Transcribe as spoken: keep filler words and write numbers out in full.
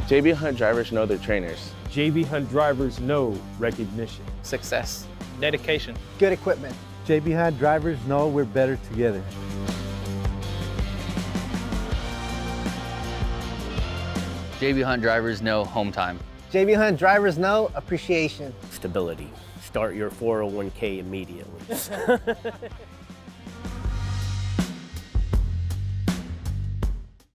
J B Hunt drivers know their trainers. J B Hunt drivers know recognition. Success. Dedication. Good equipment. J B Hunt drivers know we're better together. J B Hunt drivers know home time. J B Hunt drivers know appreciation. Stability. Start your four oh one K immediately.